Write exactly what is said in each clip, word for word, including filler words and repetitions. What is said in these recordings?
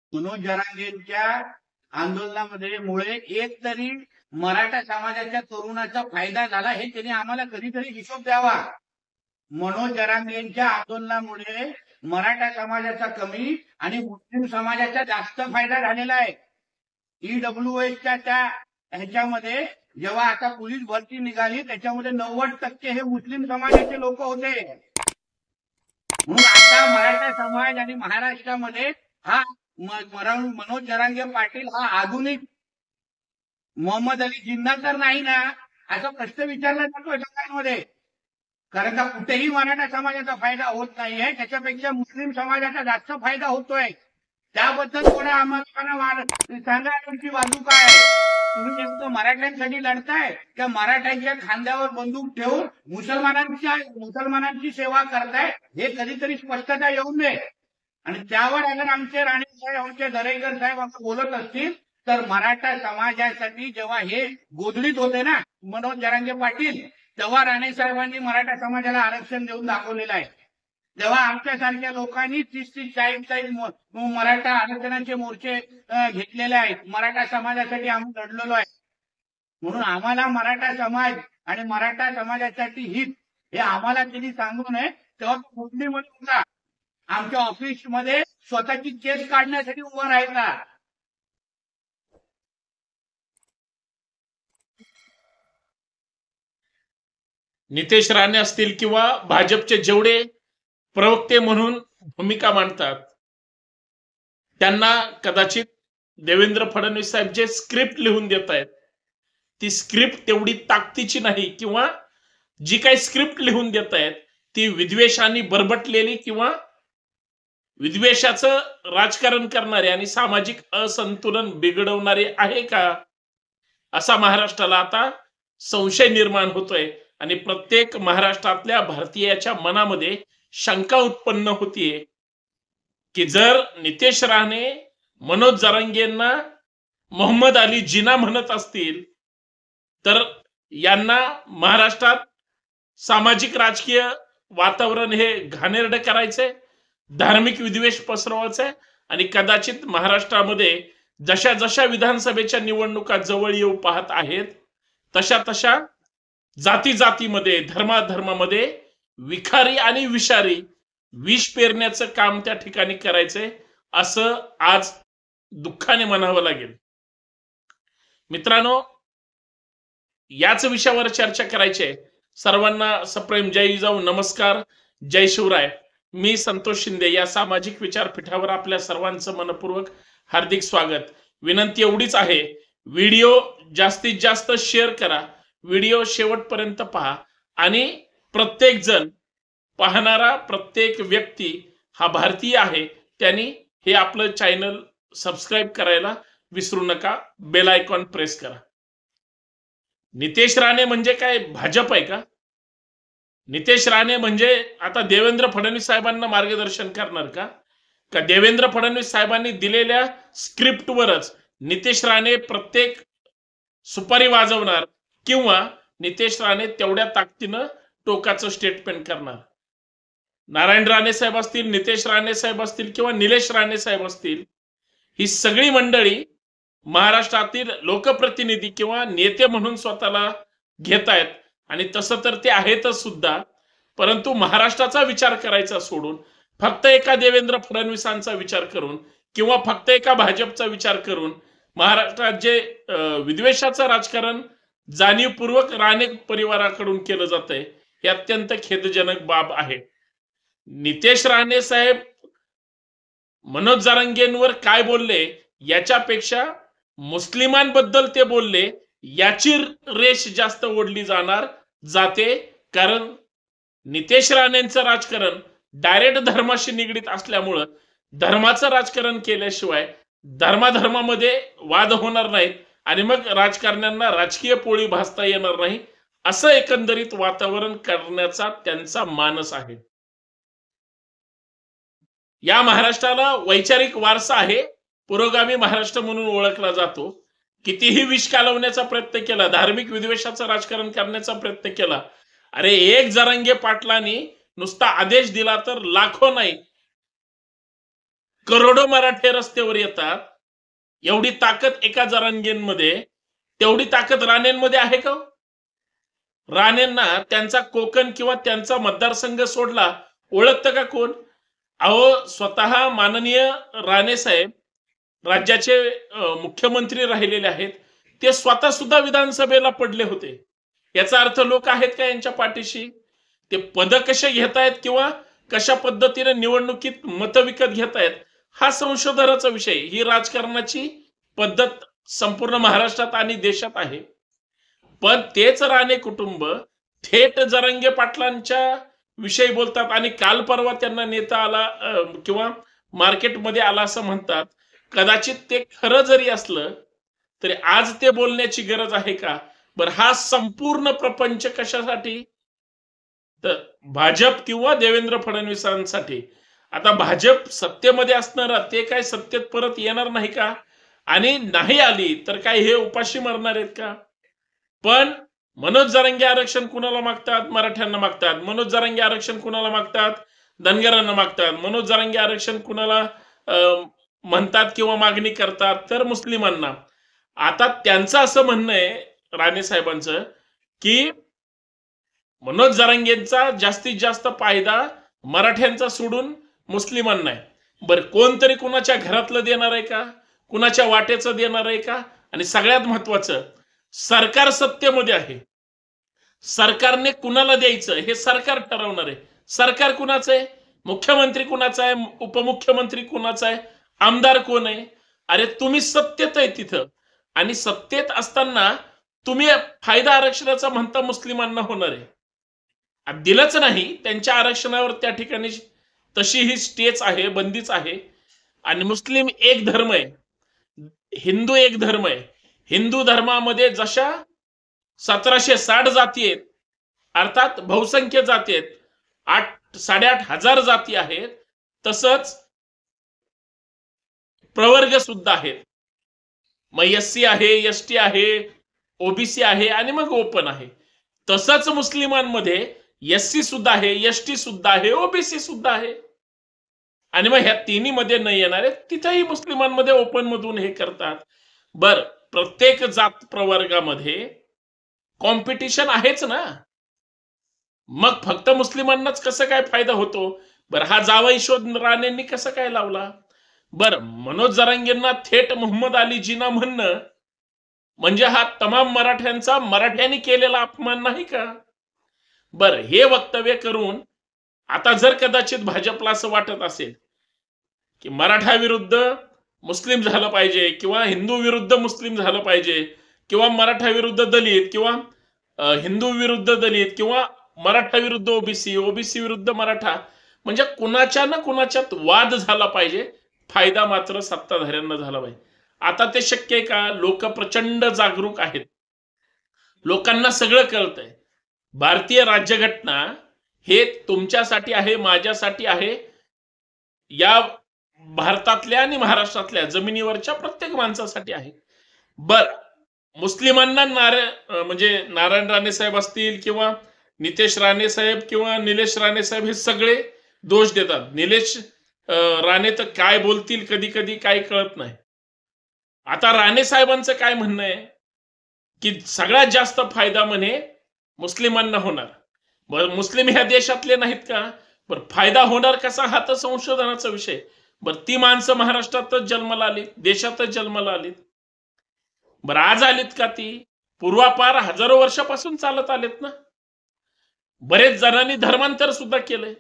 मनोज जरांगेंच्या आंदोलनामध्ये मुळे एक तरी मराठा समाजाच्या तरुणाचा फायदा झाला हे त्यांनी आम्हाला कधीतरी हिशोब द्यावा। मनोज जरांगेंच्या आंदोलनामुळे मराठा समाजाचा कमी आणि मुस्लिम समाजाचा जास्त फायदा झालेला आहे। ईडब्ल्यूएसच्या त्या ह्याच्यामध्ये जेव्हा आता पोलीस भरती निघाली त्याच्यामध्ये नव्वद टक्के हे मुस्लिम समाजाचे लोक होते। म्हणून आता मराठा समाज आणि महाराष्ट्रामध्ये हा मनोज जरांगे पाटील हा आधुनिक मोहम्मद अली जिन्ना तर नाही ना, असा प्रश्न विचारला जातोय सरकारमध्ये। कारण का कुठेही मराठा समाजाचा फायदा होत नाहीये, त्याच्यापेक्षा मुस्लिम समाजाचा जास्त फायदा होतोय। त्याबद्दल थोडं आम्हाला सांगा, तुमची बाजू काय आहे? तुम्ही नेमकं मराठ्यांसाठी लढताय का मराठ्यांच्या खांद्यावर बंदूक ठेवून मुसलमानांच्या मुसलमानांची सेवा करताय? हे कधीतरी स्पष्टता येऊन दे। आणि त्यावर अगर आमचे राणे साहेब आमचे दरेकर साहेब असं बोलत असतील तर मराठा समाजासाठी जेव्हा हे गोधडीत होते ना मनोज जरांगे पाटील, तेव्हा राणे साहेबांनी मराठा समाजाला आरक्षण देऊन दाखवलेलं आहे। तेव्हा आमच्यासारख्या लोकांनी तीस तीस चाळीस चाळीस मराठा आरक्षणाचे मोर्चे घेतलेले आहेत। मराठा समाजासाठी आम्ही लढलेलो आहे। म्हणून आम्हाला मराठा समाज आणि मराठा समाजासाठी हित हे आम्हाला त्यांनी सांगू नये। तेव्हा मुस्लिममध्ये होता आमच्या ऑफिसमध्ये स्वतःची केस काढण्यासाठी उभा राहायचा। नितेश राणे असतील किंवा भाजपचे जेवढे प्रवक्ते म्हणून भूमिका मांडतात त्यांना कदाचित देवेंद्र फडणवीस साहेब जे स्क्रिप्ट लिहून देत आहेत ती स्क्रिप्ट तेवढी ताकदीची नाही, किंवा जी काही स्क्रिप्ट लिहून देत आहेत ती विद्वेषाने बरबटलेली किंवा विद्वेषाचं राजकारण करणारे आणि सामाजिक असंतुलन बिघडवणारे आहे का, असा महाराष्ट्राला आता संशय निर्माण होतोय। आणि प्रत्येक महाराष्ट्रातल्या भारतीयाच्या मनामध्ये शंका उत्पन्न होतीये की जर नितेश राणे मनोज जरांगेंना मोहम्मद अली जिना म्हणत असतील तर यांना महाराष्ट्रात सामाजिक राजकीय वातावरण हे घाणेरडं करायचंय, धार्मिक विद्वेष पसरवायचंय आणि कदाचित महाराष्ट्रामध्ये जशा जशा विधानसभेच्या निवडणुका जवळ येऊ पाहत आहेत तशा तशा जाती जातीमध्ये धर्माधर्मामध्ये विखारी आणि विषारी विष पेरण्याचं काम त्या ठिकाणी करायचंय असं आज दुःखाने म्हणावं लागेल। मित्रांनो, याच विषयावर चर्चा करायची आहे। सर्वांना सप्रेम जय जिजाऊ, नमस्कार, जय शिवराय। मी संतोष शिंदे या सामाजिक विचारपीठावर आपल्या सर्वांचं मनपूर्वक हार्दिक स्वागत। विनंती एवढीच आहे, व्हिडिओ जास्तीत जास्त शेअर करा, व्हिडिओ शेवटपर्यंत पहा आणि प्रत्येक जण पाहणारा प्रत्येक व्यक्ती हा भारतीय आहे, त्यांनी हे आपलं चॅनल सबस्क्राइब करायला विसरू नका, बेल आयकॉन प्रेस करा। नितेश राणे म्हणजे काय भाजप आहे का? नितेश राणे म्हणजे आता देवेंद्र फडणवीस साहेबांना मार्गदर्शन करणार का? का देवेंद्र फडणवीस साहेबांनी दिलेल्या स्क्रिप्टवरच नितेश राणे प्रत्येक सुपारी वाजवणार किंवा नितेश राणे तेवढ्या ताकदीनं टोकाचं स्टेटमेंट करणार? नारायण राणे साहेब असतील, नितेश राणे साहेब असतील किंवा निलेश राणे साहेब असतील, ही सगळी मंडळी महाराष्ट्रातील लोकप्रतिनिधी किंवा नेते म्हणून स्वतःला घेत आहेत आणि तसं तर ते आहेतच सुद्धा, परंतु महाराष्ट्राचा विचार करायचा सोडून फक्त एका देवेंद्र फडणवीसांचा विचार करून किंवा फक्त एका भाजपचा विचार करून महाराष्ट्रात जे विद्वेषाचं राजकारण जाणीवपूर्वक राणे परिवाराकडून केलं जातंय हे अत्यंत खेदजनक बाब आहे। नितेश राणे साहेब मनोज जरांगेंवर काय बोलले याच्यापेक्षा मुस्लिमांबद्दल ते बोलले याची रेष जास्त ओढली जाणार जाते, कारण नितेश राणेंचं राजकारण डायरेक्ट धर्माशी निगडीत असल्यामुळं धर्माचं राजकारण केल्याशिवाय धर्माधर्मामध्ये वाद होणार नाहीत आणि मग राजकारण्यांना राजकीय पोळी भासता येणार नाही, असं एकंदरीत वातावरण करण्याचा त्यांचा मानस आहे। या महाराष्ट्राला वैचारिक वारसा आहे, पुरोगामी महाराष्ट्र म्हणून ओळखला जातो। कितीही विष कालवण्याचा प्रयत्न केला, धार्मिक विद्वेषाचं राजकारण करण्याचा प्रयत्न केला, अरे एक जरांगे पाटलांनी नुसता आदेश दिला तर लाखो नाही करोडो मराठे रस्त्यावर येतात, एवढी ताकद एका जरांगेंमध्ये, तेवढी ताकद राणेंमध्ये आहे का? राणेंना त्यांचा कोकण किंवा त्यांचा मतदारसंघ सोडला ओळखतं का कोण? अहो, स्वतः माननीय राणे साहेब राज्याचे मुख्यमंत्री राहिलेले आहेत, ते स्वतः सुद्धा विधानसभेला पडले होते. याचा अर्थ लोक आहेत का यांच्या पाठीशी? ते पद कसे घेतायत किंवा कशा पद्धतीने निवडणुकीत मत विकत घेतायत हा संशोधनाचा विषय. ही राजकारणाची पद्धत संपूर्ण महाराष्ट्रात आणि देशात आहे. पण तेच राणे कुटुंब थेट जरांगे पाटलांच्या विषयी बोलतात आणि काल परवा त्यांना नेता आला किंवा मार्केटमध्ये आला असं म्हणतात. कदाचित ते खरं जरी असलं तरी आज ते बोलण्याची गरज आहे का? बरं, हा संपूर्ण प्रपंच कशासाठी? तर भाजप किंवा देवेंद्र फडणवीसांसाठी. आता भाजप सत्तेमध्ये असणार, ते काय सत्तेत परत येणार नाही का? आणि नाही आली तर काय हे उपाशी मरणार आहेत का? पण मनोज जरांगे आरक्षण कुणाला मागतात? मराठ्यांना मागतात. मनोज जरांगे आरक्षण कुणाला मागतात? धनगरांना मागतात. मनोज जरांगे आरक्षण कुणाला म्हणतात किंवा मागणी करतात? तर मुस्लिमांना. आता त्यांचं असं म्हणणं आहे राणे साहेबांचं की मनोज जरांगेंचा जास्तीत जास्त फायदा मराठ्यांचा सोडून मुस्लिमांना आहे. बरं, कोणतरी कुणाच्या घरातलं देणार आहे का? कुणाच्या वाटेचं देणार आहे का? आणि सगळ्यात महत्वाचं, सरकार सत्तेमध्ये आहे. सरकारने कुणाला द्यायचं हे सरकार ठरवणार आहे. सरकार कुणाचं आहे? मुख्यमंत्री कुणाचा आहे? उपमुख्यमंत्री कुणाचा आहे? आमदार कोण आहे? अरे तुम्ही सत्तेत आहे तिथं, आणि सत्तेत असताना तुम्ही फायदा आरक्षणाचा म्हणता मुस्लिमांना होणार आहे. दिलंच नाही त्यांच्या आरक्षणावर त्या ठिकाणी तशी ही स्टेच आहे, बंदीच आहे. आणि मुस्लिम एक धर्म आहे, हिंदू एक धर्म आहे. हिंदू धर्मामध्ये जशा सतराशे साठ जाती आहेत, अर्थात बहुसंख्य जाती आहेत, आठ साडेआठ हजार जाती आहेत, तसंच प्रवर्ग सुद्धा आहेत. मग एस सी आहे, एस टी आहे, ओबीसी आहे आणि मग ओपन आहे. तसंच मुस्लिमांमध्ये एस सी सुद्धा आहे, एस टी सुद्धा आहे, ओबीसी सुद्धा आहे. आणि मग ह्या तिन्ही मध्ये न येणारे तिथेही मुस्लिमांमध्ये ओपन मधून हे करतात. बर, प्रत्येक जात प्रवर्गामध्ये कॉम्पिटिशन आहेच ना. मग फक्त मुस्लिमांनाच कसं काय फायदा होतो? बरं, हा जावई शोध राणेंनी कसं काय लावला? बरं, मनोज जरांगेंना थेट मोहम्मद अली जिना म्हणणं म्हणजे हा तमाम मराठ्यांचा मराठ्यांनी केलेला अपमान नाही का? बरं, हे वक्तव्य करून आता जर कदाचित भाजपला असं वाटत असेल की मराठा विरुद्ध मुस्लिम झालं पाहिजे किंवा हिंदू विरुद्ध मुस्लिम झालं पाहिजे किंवा मराठा विरुद्ध दलित किंवा हिंदू विरुद्ध दलित किंवा मराठा विरुद्ध ओबीसी, ओबीसी विरुद्ध मराठा, म्हणजे कुणाच्या ना कुणाच्यात वाद झाला पाहिजे, फायदा मात्र सत्ताधाऱ्यांना झाला पाहिजे. आता ते शक्य आहे का? लोक प्रचंड जागरूक आहेत, लोकांना सगळं कळतंय. भारतीय राज्यघटना हे तुमच्यासाठी आहे, माझ्यासाठी आहे, या भारतातल्या आणि महाराष्ट्रातल्या जमिनीवरच्या प्रत्येक माणसासाठी आहे. बर, मुस्लिमांना नारायण म्हणजे नारायण राणे साहेब असतील किंवा नितेश राणे साहेब किंवा निलेश राणे साहेब हे सगळे दोष देतात. निलेश राणे तर काय बोलतील कधी कधी काही कळत नाही. आता राणे साहेबांचं काय म्हणणं आहे की सगळ्यात जास्त फायदा म्हणे मुस्लिमांना होणार. बरं, मुस्लिम ह्या देशातले नाहीत का? बरं, फायदा होणार कसा हा तर संशोधनाचा विषय. बरं, ती माणसं महाराष्ट्रातच जन्माला आली, देशातच जन्माला आलीत. बरं, आज आलीत का? ती पूर्वापार हजारो वर्षापासून चालत आलेत ना. बरेच जणांनी धर्मांतर सुद्धा केलंय.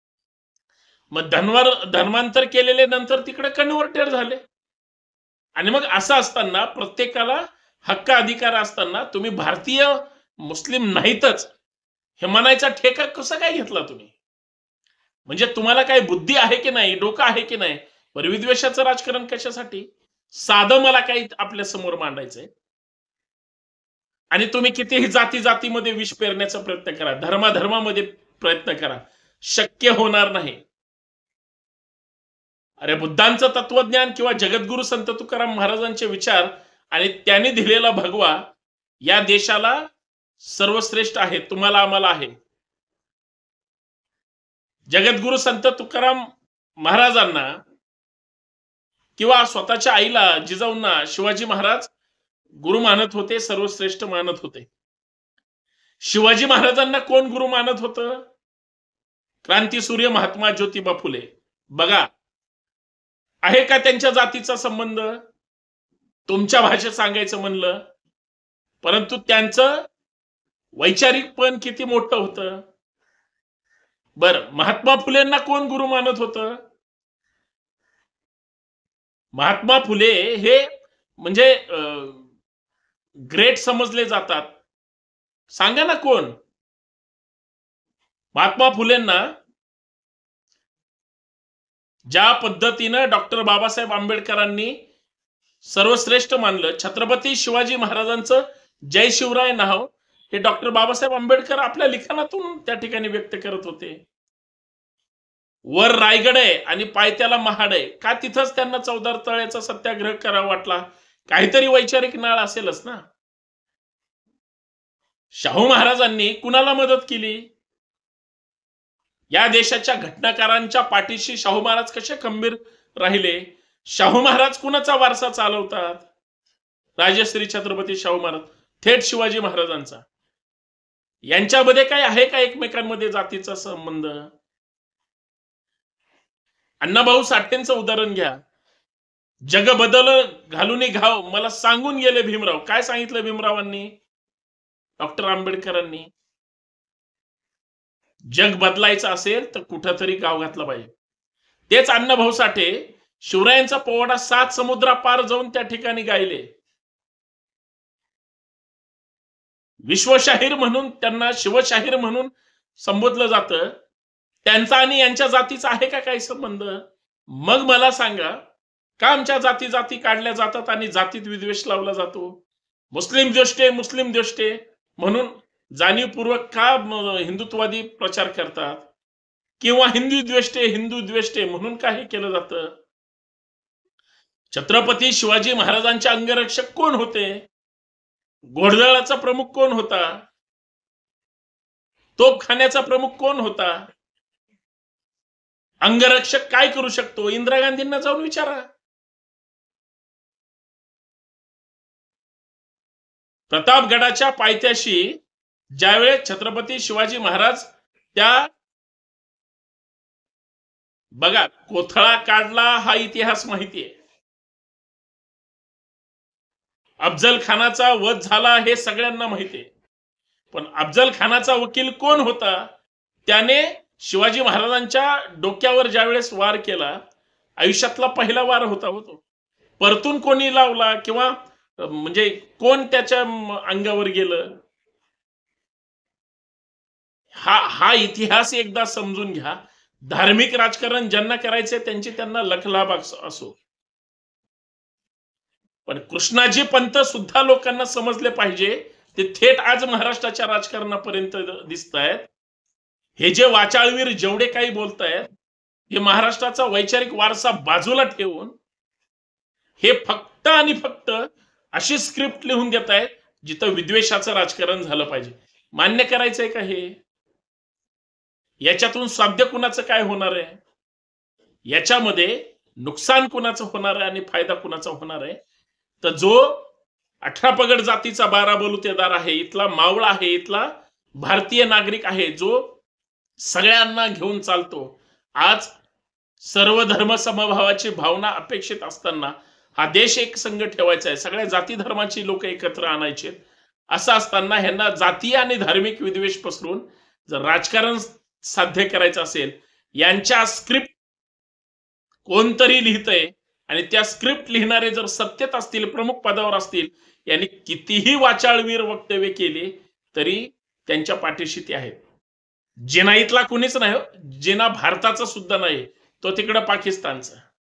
मग धनवर धर्मांतर केलेले नंतर तिकडे कन्व्हर्टेड झाले. आणि मग असं असताना प्रत्येकाला हक्क अधिकार असताना तुम्ही भारतीय मुस्लिम नाहीतच हे म्हणायचा ठेका कसा काय घेतला तुम्ही? म्हणजे तुम्हाला काय बुद्धी आहे की नाही, डोकं आहे की नाही? बरं, विद्वेषाचं राजकारण कशासाठी? साधं मला काही आपल्या समोर मांडायचंय आणि तुम्ही कितीही जाती जातीमध्ये विष पेरण्याचा प्रयत्न करा, धर्माधर्मामध्ये प्रयत्न करा, शक्य होणार नाही. अरे, बुद्धांचं तत्वज्ञान किंवा जगद्गुरु संत तुकाराम महाराजांचे विचार आणि त्यांनी दिलेला भगवा या देशाला सर्वश्रेष्ठ आहे, तुम्हाला आम्हाला आहे. जगद्गुरु संत तुकाराम महाराजांना किंवा स्वतःच्या आईला जिजाऊंना शिवाजी महाराज गुरु मानत होते, सर्वश्रेष्ठ मानत होते. शिवाजी महाराजांना कोण गुरु मानत होतं? क्रांतीसूर्य महात्मा ज्योतिबा फुले. बघा, आहे का त्यांच्या जातीचा संबंध? तुमच्या भाषेत सांगायचं म्हणलं, परंतु त्यांचं वैचारिकपण किती मोठं होतं. बर, महात्मा फुलेंना कोण गुरु मानत होतं? महात्मा फुले हे म्हणजे ग्रेट समजले जातात. सांगा ना कोण? महात्मा फुलेंना ज्या पद्धतीनं डॉक्टर बाबासाहेब आंबेडकरांनी सर्वश्रेष्ठ मानलं, छत्रपती शिवाजी महाराजांचं जय शिवराय नाव हे डॉक्टर बाबासाहेब आंबेडकर आपल्या लिखाणातून त्या ठिकाणी व्यक्त करत होते. वर रायगड आहे आणि पायथ्याला महाड आहे, का तिथंच त्यांना चौदार तळ्याचा सत्याग्रह करावा वाटला? काहीतरी वैचारिक नाळ असेलच ना. शाहू महाराजांनी कुणाला मदत केली? या देशाच्या घटनाकारांच्या पाठीशी शाहू महाराज कसे खंबीर राहिले? शाहू महाराज कुणाचा वारसा चालवतात? राजश्री छत्रपती शाहू महाराज, थेट शिवाजी महाराजांचा. यांच्यामध्ये काय आहे का एकमेकांमध्ये जातीचा संबंध? अण्णाभाऊ साठेंचं उदाहरण घ्या. जग बदल घालून घाव मला सांगून गेले भीमराव. काय सांगितलं भीमरावांनी? डॉक्टर आंबेडकरांनी जग बदलायचं असेल तर कुठंतरी गाव घातलं पाहिजे. तेच अण्णाभाऊ साठे शिवरायांचा पोवाडा सात समुद्रा पार जाऊन त्या ठिकाणी गायले. विश्वशाहीर म्हणून त्यांना शिवशाहीर म्हणून संबोधलं जातं. त्यांचा आणि यांच्या जातीचा आहे का काही संबंध? मग मला सांगा, का आमच्या जाती जाती काढल्या जातात आणि जातीत विद्वेष लावला जातो? मुस्लिम द्वेष्टे मुस्लिम द्वेष्टे म्हणून जाणीवपूर्वक का हिंदुत्ववादी प्रचार करतात? किंवा हिंदू द्वेष्टे हिंदू द्वेष्टे म्हणून का हे केलं जातं? छत्रपती शिवाजी महाराजांचे अंगरक्षक कोण होते? घोडदळाचा प्रमुख कोण होता? तोफखान्याचा प्रमुख कोण होता? अंगरक्षक काय करू शकतो? इंदिरा गांधींना जाऊन विचारा. प्रतापगडाच्या पायथ्याशी ज्यावेळेस छत्रपती शिवाजी महाराज त्या बघा कोथळा काढला, हा इतिहास माहितीये. अफजल खानाचा वध झाला हे सगळ्यांना माहितीये. पण अफजल खानाचा वकील कोण होता? त्याने शिवाजी महाराजांच्या डोक्यावर ज्यावेळेस वार केला, आयुष्यातला पहिला वार होता होतो. परतून कोणी लावला किंवा म्हणजे कोण त्याच्या अंगावर गेलं? हा हा इतिहास एकदा समजून घ्या. धार्मिक राजकारण ज्यांना करायचंय त्यांची त्यांना लखलाभ असो, पण कृष्णाजी पंत सुद्धा लोकांना समजले पाहिजे. ते थेट आज महाराष्ट्राच्या राजकारणापर्यंत दिसत आहेत. हे जे वाचाळवीर जेवढे काही बोलतायत, हे महाराष्ट्राचा वैचारिक वारसा बाजूला ठेवून हे फक्त आणि फक्त अशी स्क्रिप्ट लिहून देत आहेत जिथं विद्वेषाचं राजकारण झालं पाहिजे. मान्य करायचंय का हे? याच्यातून साध्य कुणाचं काय होणार आहे? याच्यामध्ये नुकसान कुणाचं होणार आहे आणि फायदा कुणाचा होणार आहे? तर जो अठरा पगड जातीचा बारा बलुतेदार आहे, इथला मावळा आहे, इथला भारतीय नागरिक आहे, जो सगळ्यांना घेऊन चालतो. आज सर्व धर्म समभावाची भावना अपेक्षित असताना हा देश एक संघ ठेवायचा आहे, सगळ्या जाती धर्माची लोक एकत्र आणायचे, असं असताना ह्यांना जातीय आणि धार्मिक विद्वेष पसरून जर राजकारण साध्य करायचं असेल, यांच्या स्क्रिप्ट कोणतरी लिहितंय आणि त्या स्क्रिप्ट लिहिणारे जर सत्तेत असतील, प्रमुख पदावर असतील, यांनी कितीही वाचाळवीर वक्तव्य केले तरी त्यांच्या पाठीशी ते आहेत. जिनाईतला कुणीच नाही, जिना भारताचा सुद्धा नाही, तो तिकडं पाकिस्तानचा.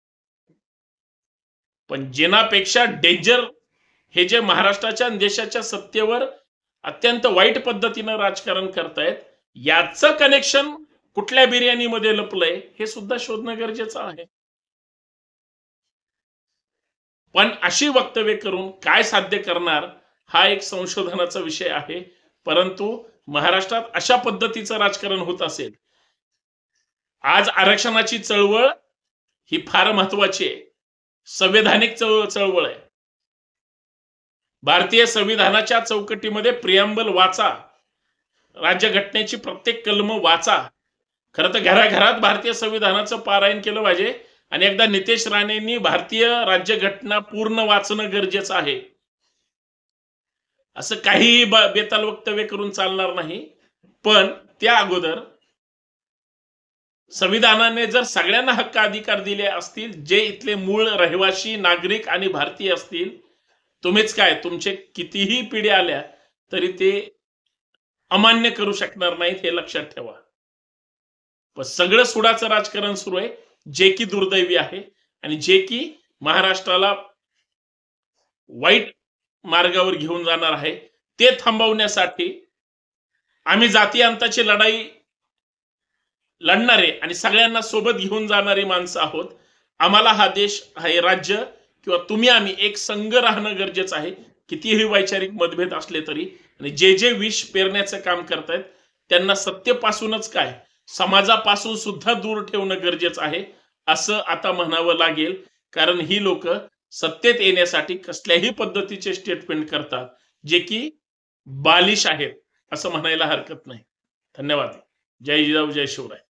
पण जिनापेक्षा डेंजर हे जे महाराष्ट्राच्या देशाच्या सत्तेवर अत्यंत वाईट पद्धतीनं राजकारण करतायत, याचं कनेक्शन कुठल्या बिर्याणीमध्ये लपलंय हे सुद्धा शोधणं गरजेचं आहे. पण अशी वक्तव्य करून काय साध्य करणार हा एक संशोधनाचा विषय आहे. परंतु महाराष्ट्रात अशा पद्धतीचं राजकारण होत असेल, आज आरक्षणाची चळवळ ही फार महत्वाची आहे. संवैधानिक चळ चळवळ आहे. भारतीय संविधानाच्या चौकटीमध्ये प्रिअम्बल वाचा, राज्यघटनेची प्रत्येक कलम वाचा. खरं तर घराघरात भारतीय संविधानाचं पारायण केलं पाहिजे आणि एकदा नितेश राणेंनी भारतीय राज्यघटना पूर्ण वाचणं गरजेचं आहे. असं काहीही बेताल वक्तव्य करून चालणार नाही. पण त्या अगोदर संविधानाने जर सगळ्यांना हक्क अधिकार दिले असतील, जे इथले मूळ रहिवासी नागरिक आणि भारतीय असतील, तुम्हीच काय तुमचे कितीही पिढ्या आल्या तरी ते अमान्य करू शकणार नाहीत, हे लक्षात ठेवा. पण सगळं सुडाचं राजकारण सुरू आहे, जे की दुर्दैवी आहे आणि जे की महाराष्ट्राला वाईट मार्गावर घेऊन जाणार आहे. ते थांबवण्यासाठी आम्ही जाती अंताची लढाई लढणारे आणि सगळ्यांना सोबत घेऊन जाणारी माणसं आहोत. आम्हाला हा देश, हे राज्य किंवा तुम्ही आम्ही एक संघ राहणं गरजेचं आहे, कितीही वैचारिक मतभेद असले तरी. आणि जे जे विष पेरण्याचं काम करतायत त्यांना सत्तेपासूनच काय समाजापासून सुद्धा दूर ठेवणं गरजेचं आहे, असं आता म्हणावं लागेल. कारण ही लोक सत्तेत येण्यासाठी कसल्याही पद्धतीचे स्टेटमेंट करतात, जे की बालिश आहेत असं म्हणायला हरकत नाही. धन्यवाद. जय जिजाऊ, जय शिवराय.